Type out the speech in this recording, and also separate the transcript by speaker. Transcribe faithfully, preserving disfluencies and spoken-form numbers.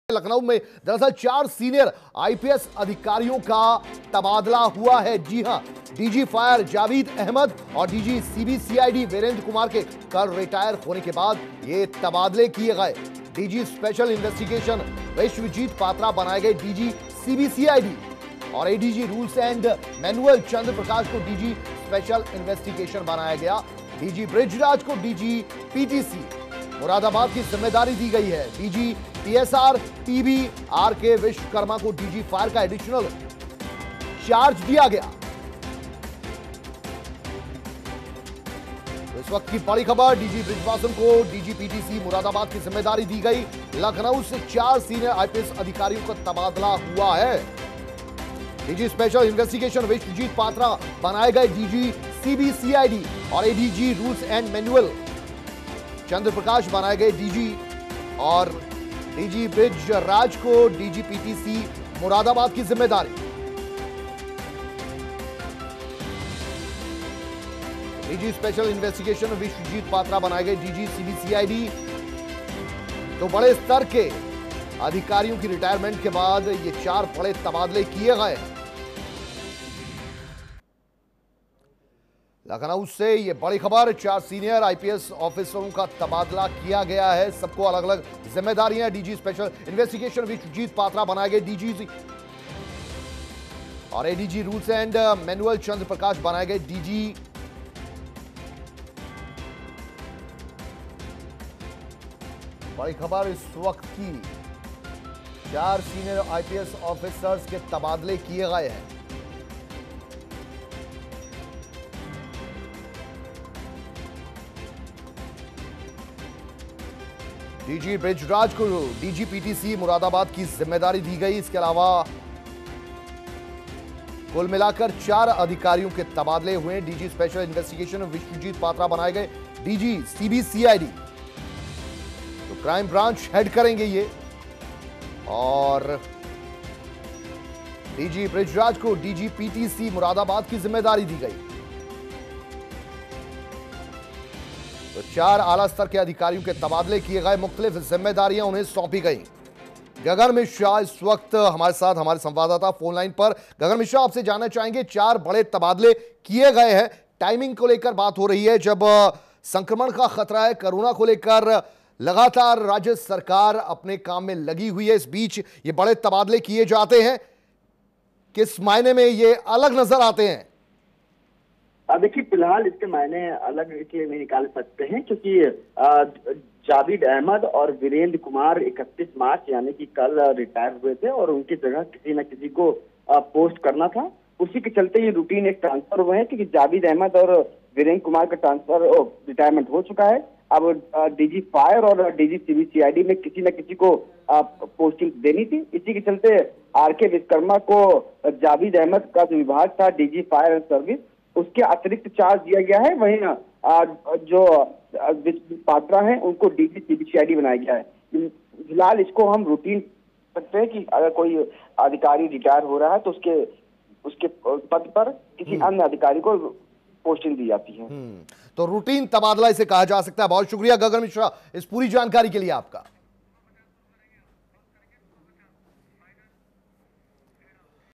Speaker 1: लखनऊ में दरअसल चार सीनियर आईपीएस अधिकारियों का तबादला हुआ है। जी हां, डीजी फायर जावेद अहमद और डीजी सीबीसीआईडी वीरेंद्र कुमार के कल रिटायर होने के बाद ये तबादले किए गए। DG special investigation Vishwajeet Patra बनाए गए डीजी सीबीसीआईडी और ADG rules and manual Chandra Prakash को डीजी स्पेशल इन्वेस्टिगेशन बनाया गया। डीजी ब्रिजराज को डीजी पीटीसी मुरादाबाद की जिम्मेदारी दी गई है। DG TSR TB are K Vishwakarma को डीजी फायर का एडिशनल चार्ज दिया गया। तो इस वक्त की बड़ी खबर, डीजी ब्रिजवासन को डीजी पीटीसी मुरादाबाद की जिम्मेदारी दी गई। लखनऊ से चार सीनियर आईपीएस अधिकारियों का तबादला हुआ है। DG special investigation Vishwajeet Patra बनाए गए डीजी सीबीसीआईडी और ADG rules and manual Chandra Prakash बनाए गए डीजी और डीजी ब्रिज राज को डीजी पीटीसी मुरादाबाद की जिम्मेदारी। DG special investigation Vishwajeet Patra बनाए गए डीजी सीबीसीआईडी। तो बड़े स्तर के अधिकारियों की रिटायरमेंट के बाद ये चार बड़े तबादले किए गए। लखनऊ से ये बड़ी खबर, चार सीनियर आईपीएस ऑफिसरों का तबादला किया गया है। सबको अलग अलग जिम्मेदारियां। DG special investigation Vishwajeet Patra बनाए गए डीजी और ADG rules and manual Chandra Prakash बनाए गए डीजी। बड़ी खबर इस वक्त की, चार सीनियर आईपीएस ऑफिसर्स के तबादले किए गए हैं। डीजी ब्रिजराज को डीजी पीटीसी मुरादाबाद की जिम्मेदारी दी गई। इसके अलावा कुल मिलाकर चार अधिकारियों के तबादले हुए। DG special investigation Vishwajeet Patra बनाए गए डीजी सीबीसीआईडी, तो क्राइम ब्रांच हेड करेंगे ये। और डीजी ब्रिजराज को डीजी पीटीसी मुरादाबाद की जिम्मेदारी दी गई। तो चार आला स्तर के अधिकारियों के तबादले किए गए, मुख्तलिफ जिम्मेदारियां उन्हें सौंपी गई। गगन मिश्रा इस वक्त हमारे साथ, हमारे संवाददाता फोन लाइन पर। गगन मिश्रा, आपसे जानना चाहेंगे, चार बड़े तबादले किए गए हैं, टाइमिंग को लेकर बात हो रही है, जब संक्रमण का खतरा है, कोरोना को लेकर लगातार राज्य सरकार अपने काम में लगी हुई है, इस बीच ये बड़े तबादले किए जाते हैं, किस मायने में ये अलग नजर आते हैं?
Speaker 2: देखिए, फिलहाल इसके मायने अलग इसलिए नहीं निकाल सकते हैं क्योंकि जावेद अहमद और वीरेंद्र कुमार इकतीस मार्च यानी कि कल रिटायर हुए थे और उनकी जगह किसी न किसी को पोस्ट करना था। उसी के चलते ये रूटीन एक ट्रांसफर हुए हैं क्योंकि जावेद अहमद और वीरेंद्र कुमार का ट्रांसफर रिटायरमेंट हो चुका है। अब डीजी फायर और डीजी सीबीसीआईडी में किसी न किसी को पोस्टिंग देनी थी। इसी के चलते आर के विश्वकर्मा को जावेद अहमद का जो विभाग था डीजी फायर एंड सर्विस, उसके अतिरिक्त चार्ज दिया गया है। वहीं जो पात्रा हैं उनको डीजी सीबीसीआईडी बनाया गया है। फिलहाल इसको हम रूटीन सकते हैं कि अगर कोई अधिकारी रिटायर हो रहा है तो उसके उसके पद पर किसी अन्य अधिकारी को पोस्टिंग दी जाती है।
Speaker 1: तो रूटीन तबादला इसे कहा जा सकता है। बहुत शुक्रिया गगन मिश्रा इस पूरी जानकारी के लिए आपका।